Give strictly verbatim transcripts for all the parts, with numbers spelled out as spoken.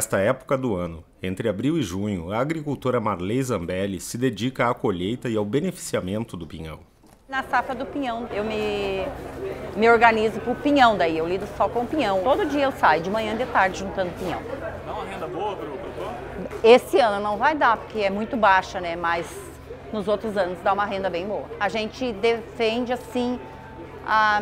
Nesta época do ano, entre abril e junho, a agricultora Marley Zambelli se dedica à colheita e ao beneficiamento do pinhão. Na safra do pinhão, eu me, me organizo para o pinhão daí, eu lido só com o pinhão. Todo dia eu saio, de manhã e de tarde, juntando pinhão. Dá uma renda boa para o produtor? Esse ano não vai dar, porque é muito baixa, né? Mas nos outros anos dá uma renda bem boa. A gente defende, assim, a,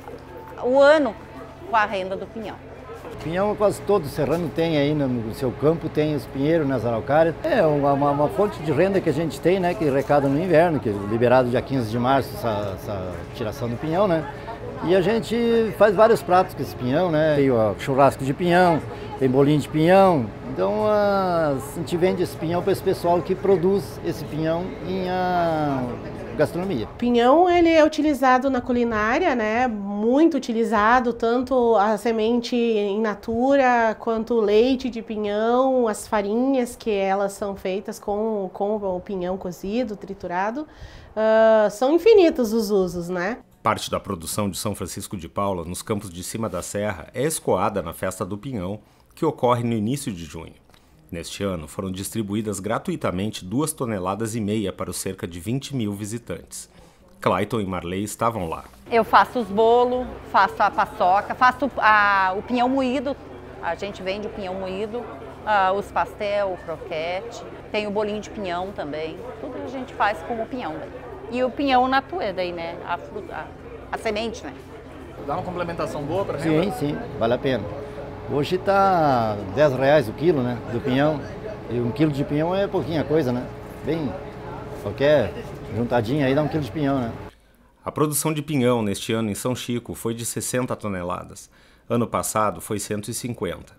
o ano com a renda do pinhão. Pinhão quase todo serrano tem aí no seu campo, tem os pinheiros nas araucárias. É uma, uma, uma fonte de renda que a gente tem, né, que recada no inverno, que é liberado dia quinze de março essa, essa tiração do pinhão, né? E a gente faz vários pratos com esse pinhão, né? Tem o churrasco de pinhão, tem bolinho de pinhão. Então a gente vende esse pinhão para esse pessoal que produz esse pinhão em a gastronomia. Pinhão ele é utilizado na culinária, né? Muito utilizado, tanto a semente in natura, quanto o leite de pinhão, as farinhas que elas são feitas com, com o pinhão cozido, triturado. Uh, são infinitos os usos, né? Parte da produção de São Francisco de Paula, nos campos de cima da serra, é escoada na Festa do Pinhão, que ocorre no início de junho. Neste ano, foram distribuídas gratuitamente duas toneladas e meia para os cerca de vinte mil visitantes. Clayton e Marley estavam lá. Eu faço os bolos, faço a paçoca, faço a, o pinhão moído, a gente vende o pinhão moído, a, os pastel, o croquete, tem o bolinho de pinhão também, tudo a gente faz com o pinhão daí. E o pinhão natura daí, né, a, fruta, a, a semente, né. Dá uma complementação boa para a renda? Sim, sim, vale a pena. Hoje está dez reais o quilo, né, do pinhão. E um quilo de pinhão é pouquinha coisa, né? Bem, qualquer juntadinha aí dá um quilo de pinhão, né? A produção de pinhão neste ano em São Chico foi de sessenta toneladas. Ano passado foi cento e cinquenta.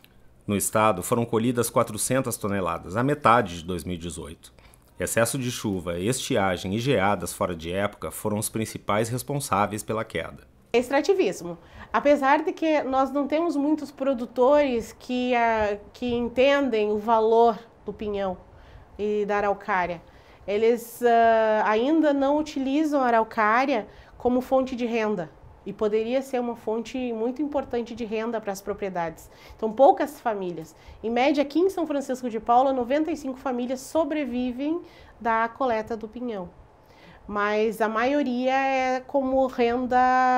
No estado foram colhidas quatrocentas toneladas, a metade de dois mil e dezoito. Excesso de chuva, estiagem e geadas fora de época foram os principais responsáveis pela queda. Extrativismo. Apesar de que nós não temos muitos produtores que, uh, que entendem o valor do pinhão e da araucária, eles uh, ainda não utilizam a araucária como fonte de renda e poderia ser uma fonte muito importante de renda para as propriedades. Então, poucas famílias. Em média, aqui em São Francisco de Paula, noventa e cinco famílias sobrevivem da coleta do pinhão. Mas a maioria é como renda,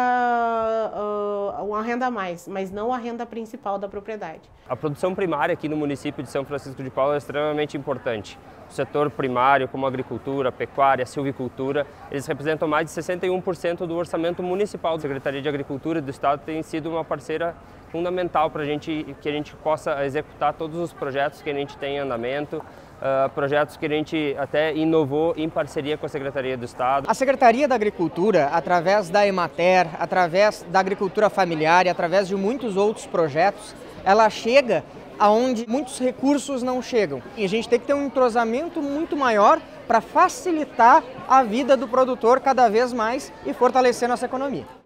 uh, uma renda a mais, mas não a renda principal da propriedade. A produção primária aqui no município de São Francisco de Paula é extremamente importante. O setor primário, como a agricultura, a pecuária, a silvicultura, eles representam mais de sessenta e um por cento do orçamento municipal. A Secretaria de Agricultura do Estado tem sido uma parceira fundamental para a gente, que a gente possa executar todos os projetos que a gente tem em andamento, uh, projetos que a gente até inovou em parceria com a Secretaria do Estado. A Secretaria da Agricultura, através da Emater, através da agricultura familiar e através de muitos outros projetos, ela chega aonde muitos recursos não chegam. E a gente tem que ter um entrosamento muito maior para facilitar a vida do produtor cada vez mais e fortalecer nossa economia.